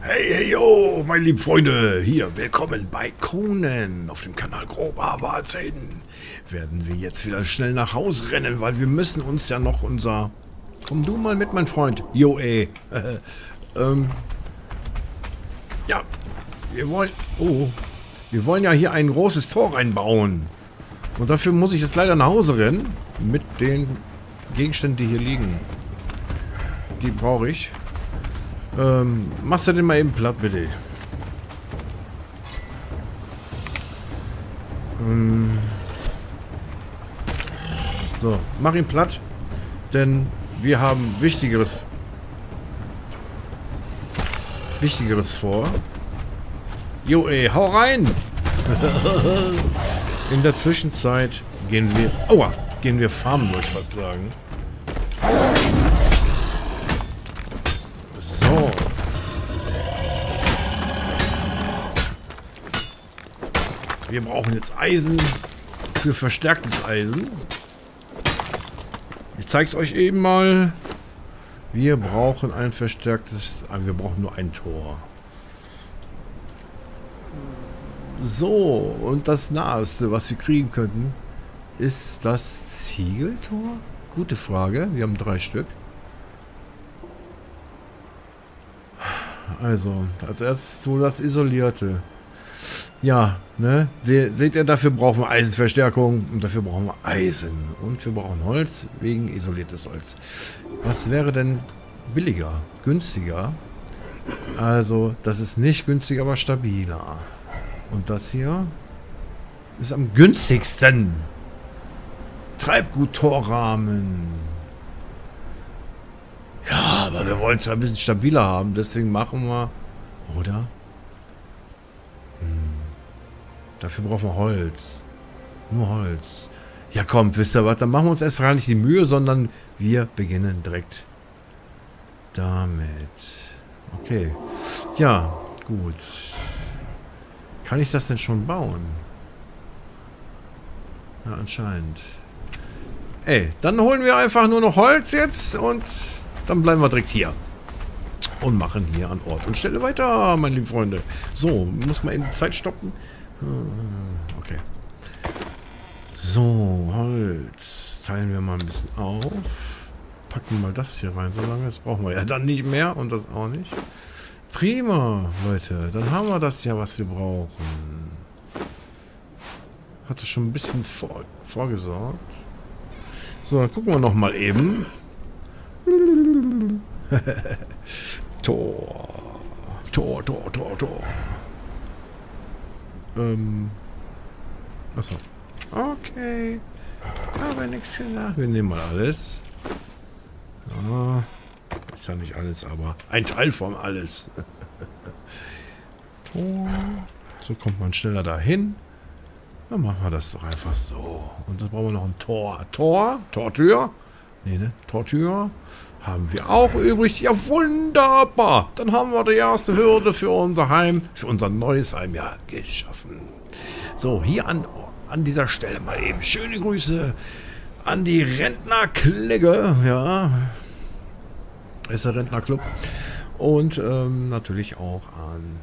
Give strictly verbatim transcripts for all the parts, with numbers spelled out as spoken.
Hey, hey, yo, meine lieben Freunde, hier, willkommen bei Conan auf dem Kanal Grobe aber erzählen. Werden wir jetzt wieder schnell nach Hause rennen, weil wir müssen uns ja noch unser... Komm du mal mit, mein Freund. Jo, ey. ähm... Ja, wir wollen... Oh, wir wollen ja hier ein großes Tor reinbauen. Und dafür muss ich jetzt leider nach Hause rennen. Mit den Gegenständen, die hier liegen. Die brauche ich. Ähm, machst du den mal eben platt, bitte. Ähm, so, mach ihn platt, denn wir haben Wichtigeres, Wichtigeres vor. Jo, ey, hau rein! In der Zwischenzeit gehen wir, aua, gehen wir farmen, würde ich fast sagen. So. Wir brauchen jetzt Eisen für verstärktes Eisen. Ich zeige es euch eben mal. Wir brauchen ein verstärktes... Ah, wir brauchen nur ein Tor. So, und das Naheste, was wir kriegen könnten, ist das Ziegeltor? Gute Frage. Wir haben drei Stück. Also, als erstes so das Isolierte. Ja, ne? Se seht ihr, dafür brauchen wir Eisenverstärkung und dafür brauchen wir Eisen. Und wir brauchen Holz wegen isoliertes Holz. Was wäre denn billiger, günstiger? Also, das ist nicht günstiger, aber stabiler. Und das hier ist am günstigsten. Treibgut-Torrahmen. Ja, aber wir wollen es ja ein bisschen stabiler haben. Deswegen machen wir... Oder? Hm. Dafür brauchen wir Holz. Nur Holz. Ja komm, wisst ihr was? Dann machen wir uns erst gar nicht die Mühe, sondern wir beginnen direkt damit. Okay. Ja, gut. Kann ich das denn schon bauen? Ja, anscheinend. Ey, dann holen wir einfach nur noch Holz jetzt und... Dann bleiben wir direkt hier. Und machen hier an Ort und Stelle weiter, meine lieben Freunde. So, muss man eben die Zeit stoppen. Okay. So, Holz. Teilen wir mal ein bisschen auf. Packen mal das hier rein, so lange. Das brauchen wir ja dann nicht mehr und das auch nicht. Prima, Leute. Dann haben wir das ja, was wir brauchen. Hatte schon ein bisschen vor, vorgesorgt. So, dann gucken wir noch mal eben. Tor. Tor, Tor, Tor, Tor. Ähm. Achso. Okay. Aber nichts gesagt. Wir nehmen mal alles. Ja. Ist ja nicht alles, aber ein Teil von alles. Tor. So kommt man schneller dahin. Dann machen wir das doch einfach so. Und dann brauchen wir noch ein Tor. Tor? Tortür? Nee, ne? Tortür. Haben wir auch übrig. Ja, wunderbar. Dann haben wir die erste Hürde für unser Heim, für unser neues Heim ja geschaffen. So, hier an, an dieser Stelle mal eben schöne Grüße an die Rentnerklicke. Ja, ist der Rentnerclub. Und ähm, natürlich auch an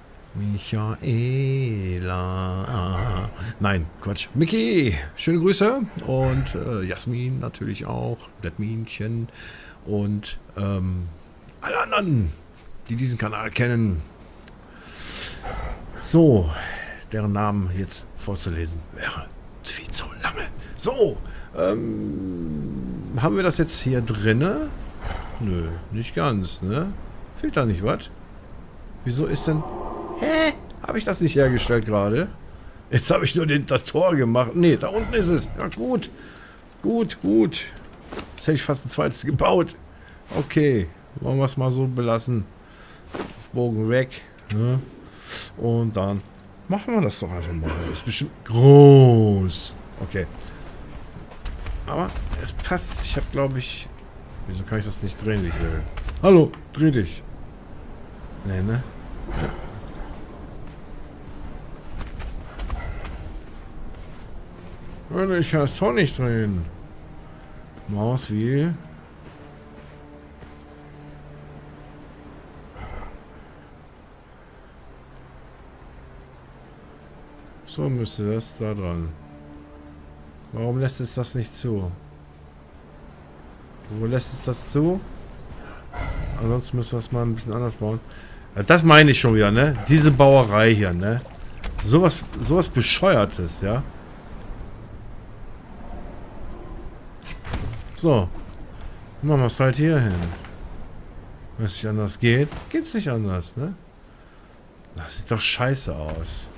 Michaela. Nein, Quatsch. Mickey, schöne Grüße. Und äh, Jasmin natürlich auch. Blattminchen. Und ähm, alle anderen, die diesen Kanal kennen. So, deren Namen jetzt vorzulesen wäre viel zu lange. So, ähm, haben wir das jetzt hier drinne? Nö, nicht ganz, ne? Fehlt da nicht was? Wieso ist denn... Hä? Habe ich das nicht hergestellt gerade? Jetzt habe ich nur den, das Tor gemacht. Ne, da unten ist es. Ja, gut. Gut, gut. Jetzt hätte ich fast ein zweites gebaut. Okay. Wollen wir es mal so belassen. Bogen weg. Ne? Und dann machen wir das doch einfach mal. Das ist bestimmt groß. Okay. Aber es passt. Ich habe, glaube ich... Wieso kann ich das nicht drehen, wie ich will? Hallo, dreh dich. Nee, ne? Ja. Ich kann das Tor nicht drehen. Maus wie. So müsste das da dran. Warum lässt es das nicht zu? Wo lässt es das zu? Ansonsten müssen wir es mal ein bisschen anders bauen. Ja, das meine ich schon wieder, ne? Diese Bauerei hier, ne? Sowas, sowas Bescheuertes, ja? So. Machen wir es halt hier hin. Wenn es nicht anders geht, geht's nicht anders, ne? Das sieht doch scheiße aus.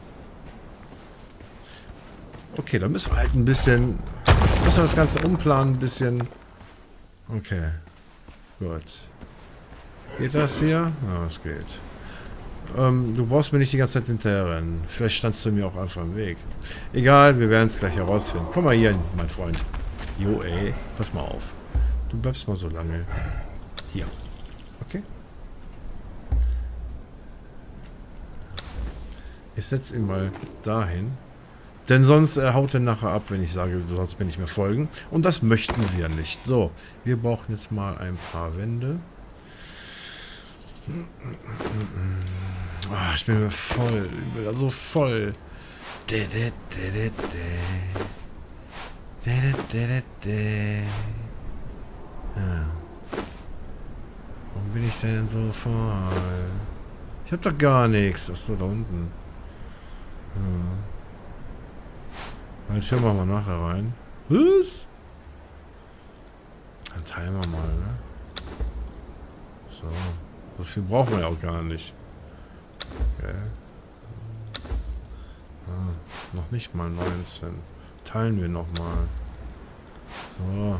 Okay, dann müssen wir halt ein bisschen... Müssen wir das Ganze umplanen, ein bisschen... Okay. Gut. Geht das hier? Ja, es geht. Ähm, du brauchst mir nicht die ganze Zeit hinterher rennen. Vielleicht standst du mir auch einfach im Weg. Egal, wir werden es gleich herausfinden. Komm mal hier, mein Freund. Jo, ey. Pass mal auf. Du bleibst mal so lange. Hier. Okay? Ich setze ihn mal dahin. Denn sonst äh, haut er nachher ab, wenn ich sage, du sollst mir nicht mehr folgen. Und das möchten wir nicht. So, wir brauchen jetzt mal ein paar Wände. Oh, ich bin wieder voll. Ich bin wieder so voll. Ja. Warum bin ich denn so voll? Ich hab doch gar nichts. Achso, da unten. Ja. Dann schauen wir mal nachher rein. Was? Dann teilen wir mal, ne? So. So viel brauchen wir ja auch gar nicht. Okay. Ah, noch nicht mal neunzehn. Teilen wir nochmal. So.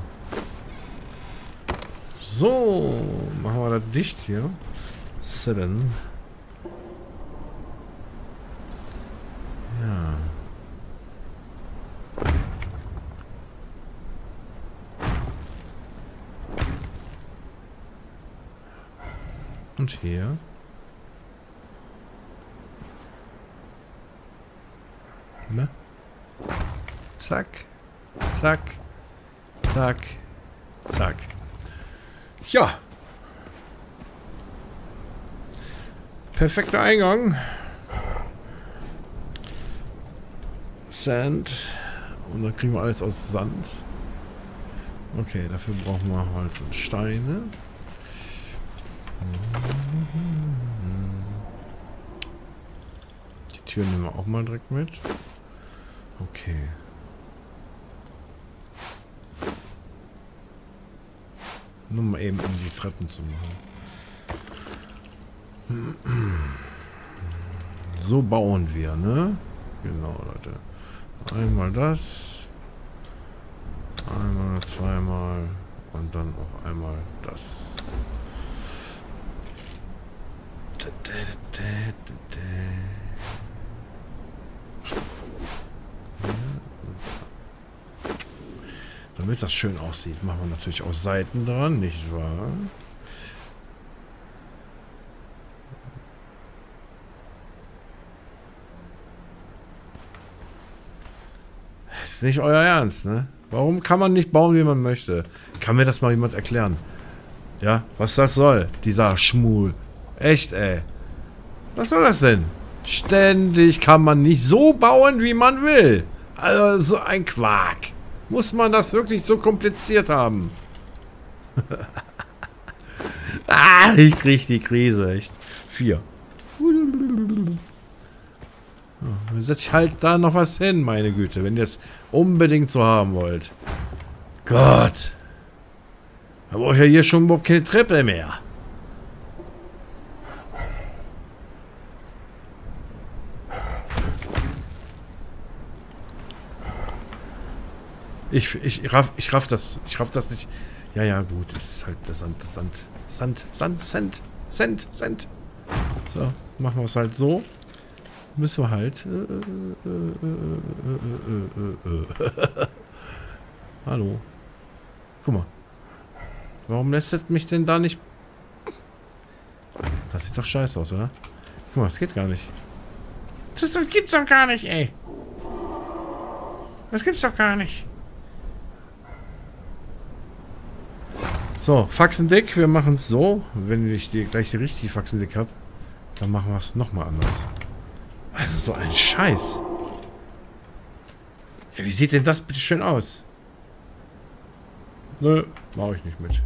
So. Machen wir das dicht hier. sieben. Ja. Und hier. Ne? Zack. Zack. Zack. Zack. Ja. Perfekter Eingang. Sand. Und dann kriegen wir alles aus Sand. Okay, dafür brauchen wir Holz und Steine. Die Tür nehmen wir auch mal direkt mit. Okay. Nur mal eben, um die Treppen zu machen. So bauen wir, ne? Genau, Leute. Einmal das. Einmal, zweimal. Und dann auch einmal das. Damit das schön aussieht, machen wir natürlich auch Seiten dran, nicht wahr? Ist nicht euer Ernst, ne? Warum kann man nicht bauen, wie man möchte? Kann mir das mal jemand erklären? Ja, was das soll, dieser Schmuel. Echt, ey. Was soll das denn? Ständig kann man nicht so bauen, wie man will. Also so ein Quark. Muss man das wirklich so kompliziert haben? Ah, ich krieg die Krise, echt. Vier. Dann setze ich halt da noch was hin, meine Güte, wenn ihr es unbedingt so haben wollt. Gott. Da brauche ich ja hier schon überhaupt keine Treppe mehr. Ich, ich, raff, ich raff das. Ich raff das nicht. Ja, ja, gut. Ist halt der Sand, das Sand. Sand, Sand, Sand, Sand, Sand. So, machen wir es halt so. Müssen wir halt. Äh, äh, äh, äh, äh, äh. Hallo. Guck mal. Warum lässt es mich denn da nicht... Das sieht doch scheiße aus, oder? Guck mal, das geht gar nicht. Das, das gibt's doch gar nicht, ey. Das gibt's doch gar nicht. So, Faxendick, wir machen es so. Wenn ich die, gleich die richtige Faxendick habe, dann machen wir es nochmal anders. Also so ein Scheiß. Ja, wie sieht denn das bitte schön aus? Nö, mache ich nicht mit.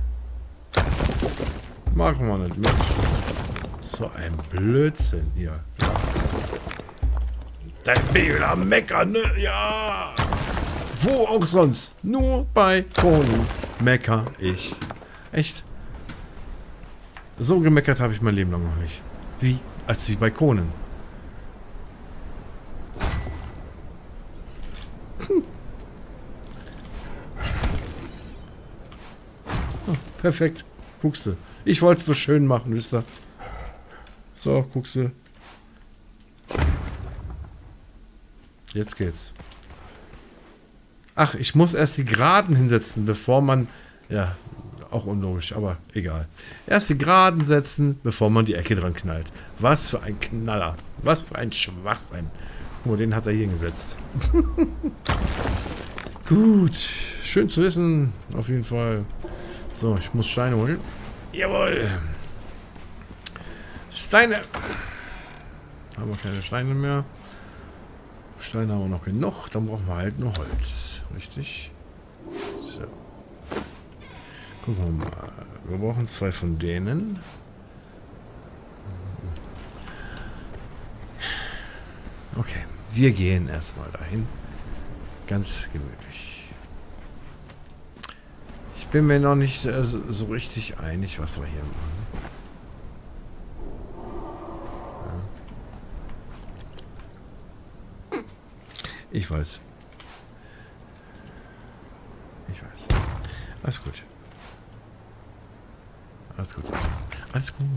Machen wir nicht mit. So ein Blödsinn hier. Da bin ich wieder am Meckern, ne? Ja! Wo auch sonst. Nur bei Konen mecker ich. Echt? So gemeckert habe ich mein Leben lang noch nicht. Wie? Als wie bei Konen. Hm. Oh, perfekt. Guckst du. Ich wollte es so schön machen, wisst ihr. So, guckst du. Jetzt geht's. Ach, ich muss erst die Geraden hinsetzen, bevor man... Ja, auch unlogisch, aber egal. Erst die Geraden setzen, bevor man die Ecke dran knallt. Was für ein Knaller. Was für ein Schwachsinn. Guck mal, den hat er hier gesetzt. Gut. Schön zu wissen. Auf jeden Fall. So, ich muss Steine holen. Jawohl. Steine. Haben wir keine Steine mehr. Steine haben wir noch genug. Dann brauchen wir halt nur Holz. Richtig? So. Gucken wir mal. Wir brauchen zwei von denen. Okay. Wir gehen erstmal dahin. Ganz gemütlich. Ich bin mir noch nicht äh, so, so richtig einig, was wir hier machen. Ich weiß. Ich weiß. Alles gut. Alles gut. Alles gut.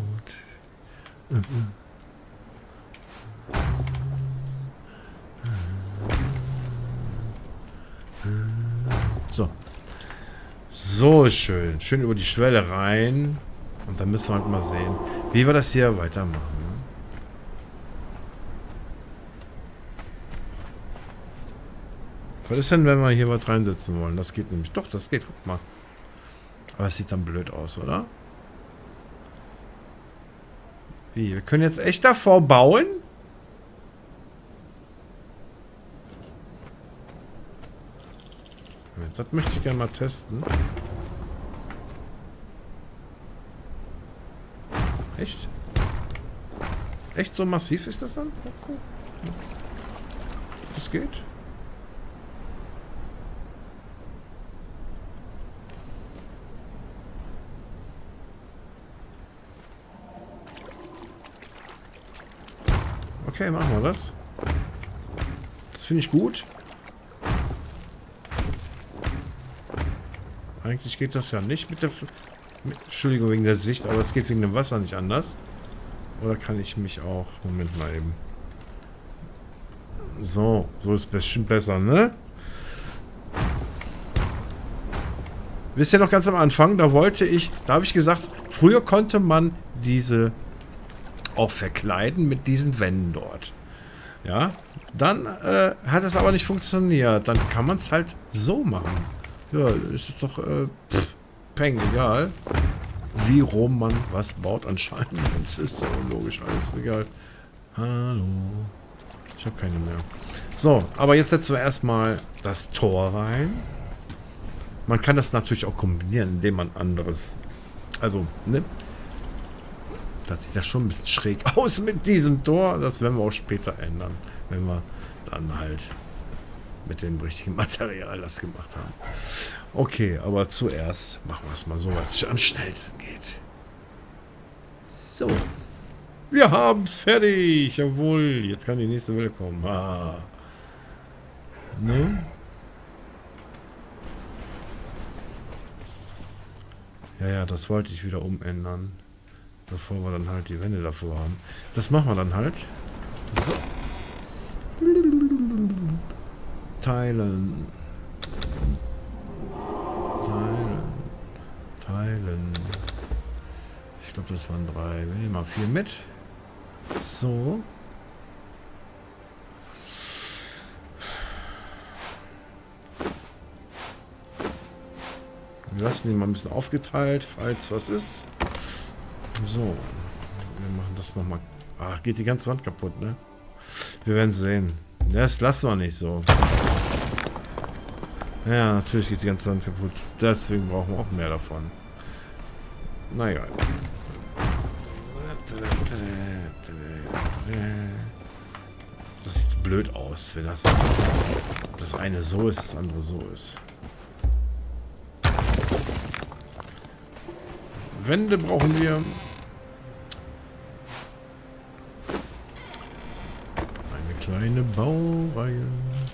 So. So schön. Schön über die Schwelle rein. Und dann müssen wir halt mal sehen, wie wir das hier weitermachen. Was ist denn, wenn wir hier was reinsetzen wollen? Das geht nämlich. Doch, das geht. Guck mal. Aber es sieht dann blöd aus, oder? Wie? Wir können jetzt echt davor bauen? Das möchte ich gerne mal testen. Echt? Echt so massiv ist das dann? Oh, cool. Das geht? Okay, machen wir das. Das finde ich gut. Eigentlich geht das ja nicht mit der... Mit, Entschuldigung wegen der Sicht, aber es geht wegen dem Wasser nicht anders. Oder kann ich mich auch... Moment mal eben. So, so ist bestimmt besser, ne? Wisst ihr noch ganz am Anfang, da wollte ich... Da habe ich gesagt, früher konnte man diese... auch verkleiden mit diesen Wänden dort. Ja, dann äh, hat es aber nicht funktioniert. Dann kann man es halt so machen. Ja, ist doch äh, pff, peng, egal. Wie rum man was baut anscheinend. Das ist so unlogisch, alles egal. Hallo. Ich habe keine mehr. So, aber jetzt setzen wir erstmal das Tor rein. Man kann das natürlich auch kombinieren, indem man anderes... Also, ne? Das sieht ja schon ein bisschen schräg aus mit diesem Tor. Das werden wir auch später ändern, wenn wir dann halt mit dem richtigen Material das gemacht haben. Okay, aber zuerst machen wir es mal so, was am schnellsten geht. So. Wir haben es fertig. Jawohl. Jetzt kann die nächste Welle kommen. Ah. Ne? Ja, ja, das wollte ich wieder umändern. Bevor wir dann halt die Wände davor haben. Das machen wir dann halt. So. Teilen. Teilen. Teilen. Ich glaube, das waren drei. Wir nehmen mal vier mit. So. Wir lassen die mal ein bisschen aufgeteilt, falls was ist. So, wir machen das nochmal. Ach, geht die ganze Wand kaputt, ne? Wir werden sehen. Das lassen wir nicht so. Ja, natürlich geht die ganze Wand kaputt. Deswegen brauchen wir auch mehr davon. Naja. Das sieht blöd aus, wenn das, das eine so ist, das andere so ist. Wände brauchen wir. Eine kleine Baureihe.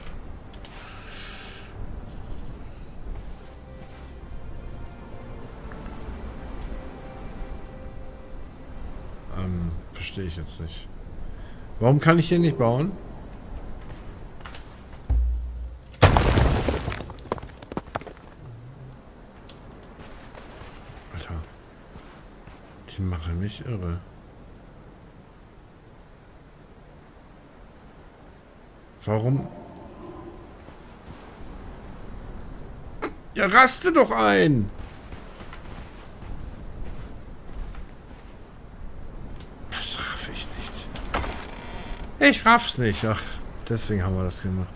Ähm, verstehe ich jetzt nicht. Warum kann ich hier nicht bauen? Alter. Die machen mich irre. Warum? Ja, raste doch ein! Das raff ich nicht. Ich raff's nicht. Ach, deswegen haben wir das gemacht.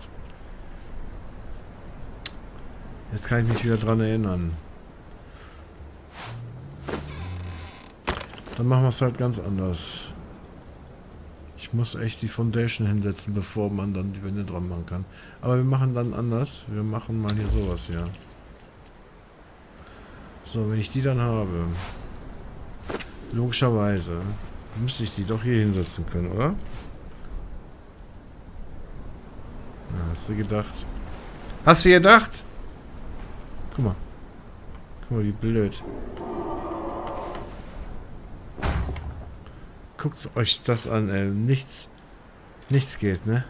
Jetzt kann ich mich wieder dran erinnern. Dann machen wir es halt ganz anders. Ich muss echt die Foundation hinsetzen, bevor man dann die Wände dran machen kann. Aber wir machen dann anders. Wir machen mal hier sowas, ja. So, wenn ich die dann habe, logischerweise, müsste ich die doch hier hinsetzen können, oder? Ja, hast du gedacht? Hast du gedacht? Guck mal. Guck mal, wie blöd. Guckt euch das an, ey. Nichts. Nichts geht, ne?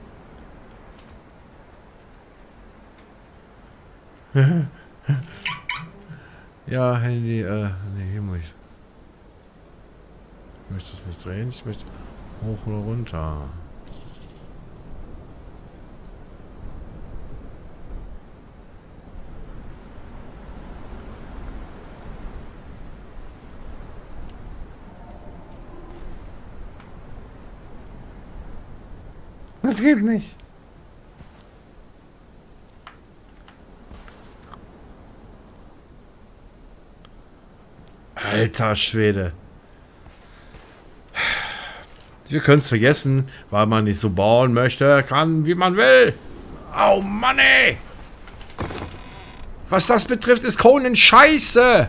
Ja, Handy, äh, ne, hier muss ich. Ich möchte das nicht drehen, ich möchte hoch oder runter. Das geht nicht. Alter Schwede. Wir können es vergessen, weil man nicht so bauen möchte, kann, wie man will. Oh Mann, ey. Was das betrifft, ist Conan scheiße.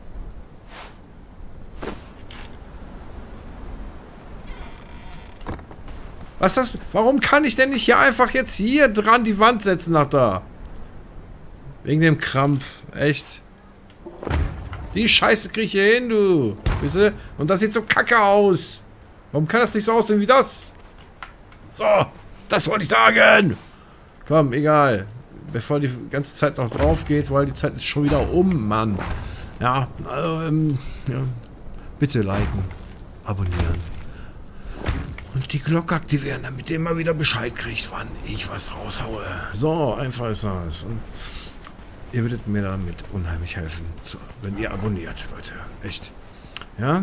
Was das? Warum kann ich denn nicht hier einfach jetzt hier dran die Wand setzen nach da? Wegen dem Krampf. Echt. Die Scheiße krieg ich hier hin, du. Weißt du? Und das sieht so kacke aus. Warum kann das nicht so aussehen wie das? So, das wollte ich sagen. Komm, egal. Bevor die ganze Zeit noch drauf geht, weil die Zeit ist schon wieder um, Mann. Ja, also, ähm, ja. Bitte liken, abonnieren. Und die Glocke aktivieren, damit ihr immer wieder Bescheid kriegt, wann ich was raushaue. So, einfach ist das. Und ihr würdet mir damit unheimlich helfen, so, wenn ihr abonniert, Leute. Echt. Ja?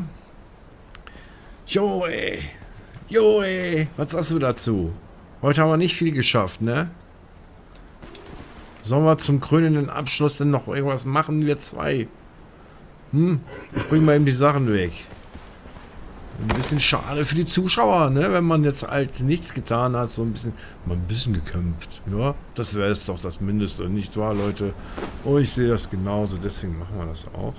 Jo, ey. Jo, ey. Was sagst du dazu? Heute haben wir nicht viel geschafft, ne? Sollen wir zum krönenden Abschluss denn noch irgendwas machen, wir zwei? Hm? Ich bring mal eben die Sachen weg. Ein bisschen schade für die Zuschauer, ne? Wenn man jetzt halt nichts getan hat, so ein bisschen, mal ein bisschen gekämpft. Ja, das wäre jetzt doch das Mindeste, nicht wahr, Leute? Oh, ich sehe das genauso, deswegen machen wir das auch.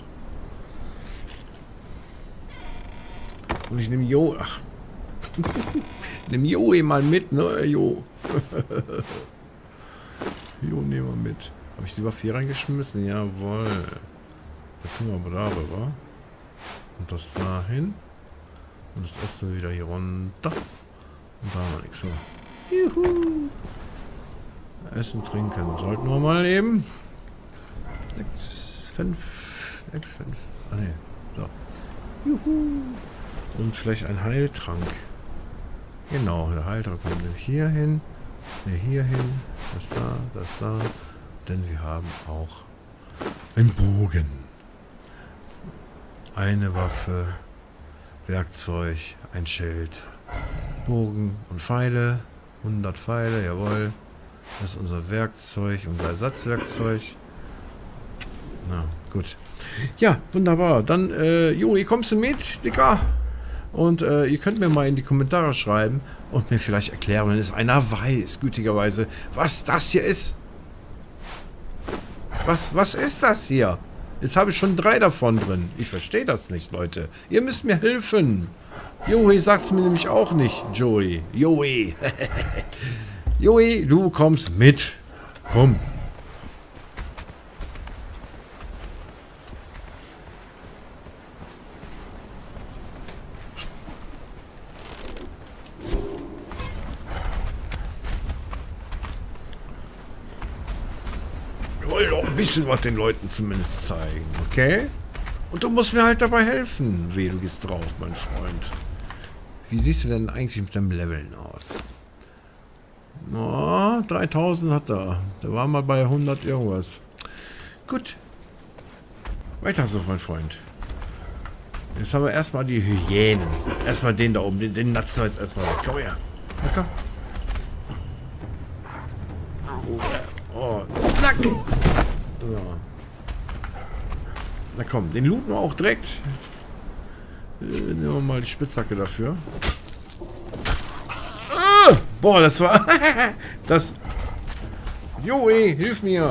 Und ich nehme Jo, ach, nehme Jo mal mit, ne, Jo. Jo, nehmen wir mit. Habe ich lieber vier reingeschmissen? Jawohl. Da tun wir aber darüber. Und das dahin. Und das Essen wieder hier runter. Und da haben wir nichts mehr. Juhu. Essen, trinken. Sollten wir mal eben. sechs, fünf, sechs, fünf. Ah ne. So. Juhu. Und vielleicht ein Heiltrank. Genau, der Heiltrank kommt hier hin. Ne, hier hin. Das da, das da. Denn wir haben auch einen Bogen. Eine Waffe. Werkzeug, ein Schild, Bogen und Pfeile, hundert Pfeile, jawohl. Das ist unser Werkzeug, unser Ersatzwerkzeug. Na, gut. Ja, wunderbar. Dann, äh, Juri, kommst du mit, Dicker? Und äh, ihr könnt mir mal in die Kommentare schreiben und mir vielleicht erklären, wenn es einer weiß, gütigerweise, was das hier ist. Was, was ist das hier? Jetzt habe ich schon drei davon drin. Ich verstehe das nicht, Leute. Ihr müsst mir helfen. Joey sagt es mir nämlich auch nicht. Joey. Joey. Joey, du kommst mit. Komm. Wir wollen doch ein bisschen was den Leuten zumindest zeigen, okay? Und du musst mir halt dabei helfen. Weh, du gehst drauf, mein Freund. Wie siehst du denn eigentlich mit deinem Leveln aus? Oh, dreitausend hat er. Der war mal bei hundert irgendwas. Gut. Weiter so, mein Freund. Jetzt haben wir erstmal die Hyänen. Erstmal den da oben. Den, den natzen wir jetzt erstmal weg. Komm her. Na komm. Oh, Snack. So. Na komm, den looten wir auch direkt. Äh, nehmen wir mal die Spitzhacke dafür. Ah, boah, das war... das... Joey, hilf mir.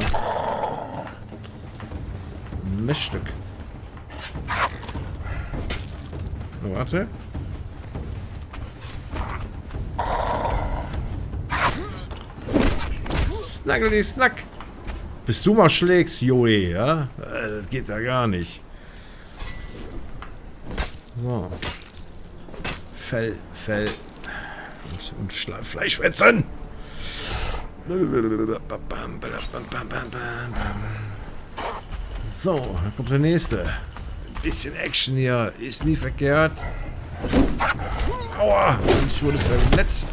Messstück. So, warte. Snaggeli Snack. Bis du mal schlägst, Joey, ja? Das geht ja gar nicht. So. Fell, Fell. Und, und Fleischwetzen. So, dann kommt der nächste. Ein bisschen Action hier. Ist nie verkehrt. Aua. Ich wurde verletzt.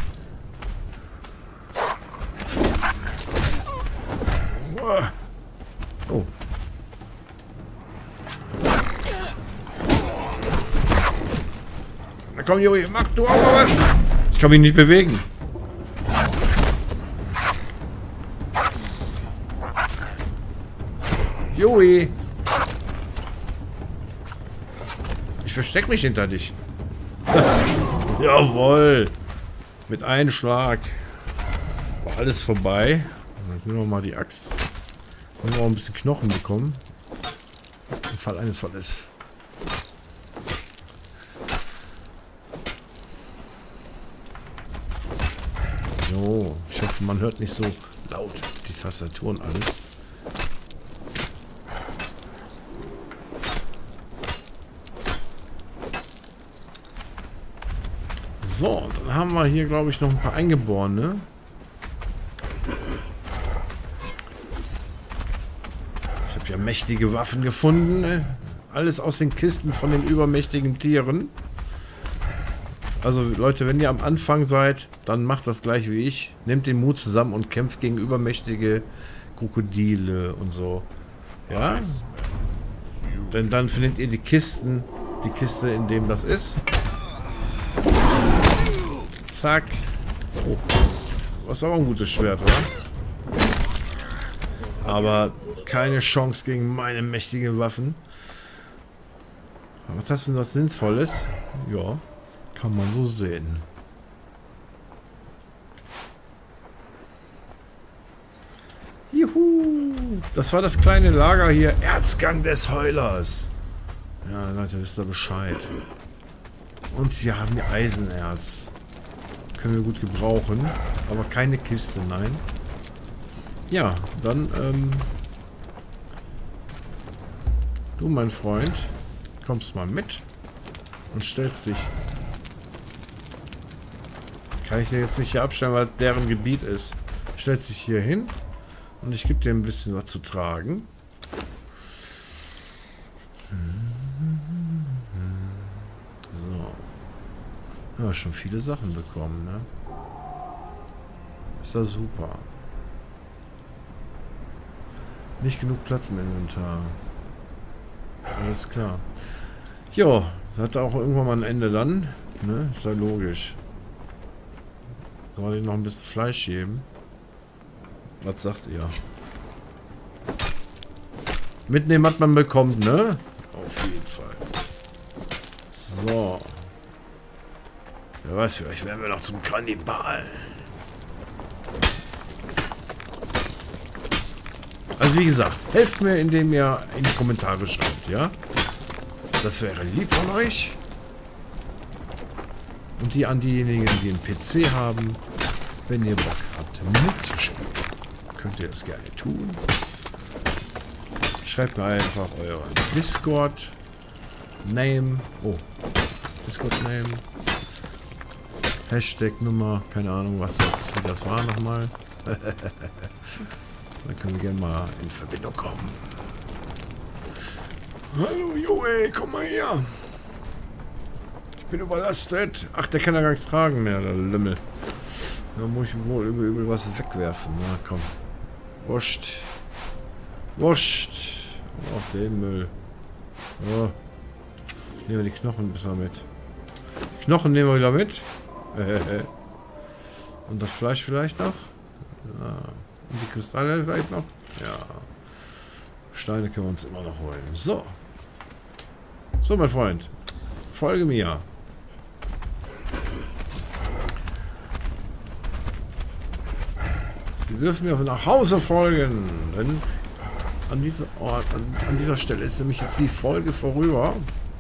Oh. Na komm, Joey, mach du auch mal was. Ich kann mich nicht bewegen. Joey. Ich versteck mich hinter dich. Jawohl. Mit einem Schlag. War alles vorbei. Jetzt nehmen wir mal die Axt. Haben wir auch ein bisschen Knochen bekommen. Im Fall eines Falles. So, ich hoffe, man hört nicht so laut die Tastatur und alles. So, dann haben wir hier, glaube ich, noch ein paar Eingeborene. Ich habe ja mächtige Waffen gefunden. Alles aus den Kisten von den übermächtigen Tieren. Also Leute, wenn ihr am Anfang seid, dann macht das gleich wie ich. Nehmt den Mut zusammen und kämpft gegen übermächtige Krokodile und so. Ja? Denn dann findet ihr die Kisten, die Kiste, in dem das ist. Zack. Oh. Das ist aber ein gutes Schwert, oder? Aber keine Chance gegen meine mächtigen Waffen. Was hast du denn was Sinnvolles? Ja. Kann man so sehen. Juhu! Das war das kleine Lager hier. Erzgang des Heulers. Ja, Leute, wisst ihr Bescheid. Und wir haben hier Eisenerz. Können wir gut gebrauchen. Aber keine Kiste, nein. Ja, dann, ähm... du, mein Freund, kommst mal mit und stellst dich... Kann ich dir jetzt nicht hier abstellen, weil deren Gebiet ist. Stellt sich hier hin und ich gebe dir ein bisschen was zu tragen. So. Ja, schon viele Sachen bekommen, ne? Ist das super. Nicht genug Platz im Inventar. Alles klar. Jo, das hat auch irgendwann mal ein Ende dann. Ne? Ist ja logisch. Soll ich noch ein bisschen Fleisch geben? Was sagt ihr? Mitnehmen, was man bekommt, ne? Auf jeden Fall. So. Wer weiß, vielleicht werden wir noch zum Kannibalen. Also wie gesagt, helft mir, indem ihr in die Kommentare schreibt, ja? Das wäre lieb von euch. Und die an diejenigen, die einen P C haben, wenn ihr Bock habt, mitzuspielen, könnt ihr das gerne tun. Schreibt mir einfach euer Discord-Name. Oh, Discord-Name. Hashtag-Nummer. Keine Ahnung, was das, wie das war nochmal. Dann können wir gerne mal in Verbindung kommen. Hallo, Joey, komm mal her. Ich bin überlastet. Ach, der kann ja gar nichts tragen mehr, der Lümmel. Da muss ich wohl übel, übel was wegwerfen. Na komm. Wurscht. Wurscht. Auch den Müll. Oh. Nehmen wir die Knochen besser mit. Die Knochen nehmen wir wieder mit. Und das Fleisch vielleicht noch. Ja. Und die Kristalle vielleicht noch. Ja. Steine können wir uns immer noch holen. So. So, mein Freund. Folge mir. Sie dürfen mir nach Hause folgen. Denn an diesem Ort, an, an dieser Stelle ist nämlich jetzt die Folge vorüber.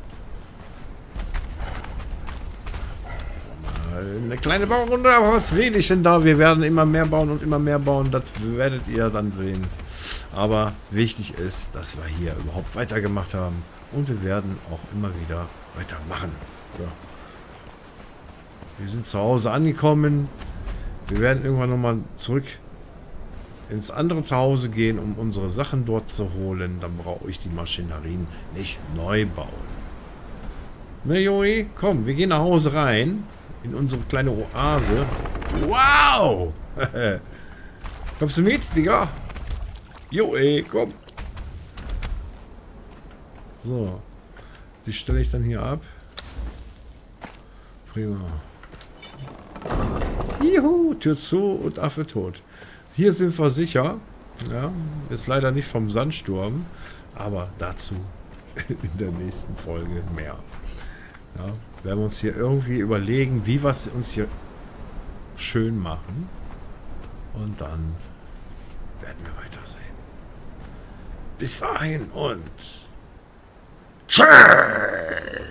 Eine kleine Baurunde, aber was rede ich denn da? Wir werden immer mehr bauen und immer mehr bauen. Das werdet ihr dann sehen. Aber wichtig ist, dass wir hier überhaupt weitergemacht haben. Und wir werden auch immer wieder weitermachen. Ja. Wir sind zu Hause angekommen. Wir werden irgendwann nochmal zurück ins andere Zuhause gehen, um unsere Sachen dort zu holen. Dann brauche ich die Maschinerien nicht neu bauen. Ne, Joey? Komm, wir gehen nach Hause rein. In unsere kleine Oase. Wow! Kommst du mit, Digga? Joey, komm. So. Die stelle ich dann hier ab. Prima. Juhu, Tür zu und Affe tot. Hier sind wir sicher. Ja, ist leider nicht vom Sandsturm. Aber dazu in der nächsten Folge mehr. Ja, werden wir uns hier irgendwie überlegen, wie wir es uns hier schön machen. Und dann werden wir weitersehen. Bis dahin und tschüss!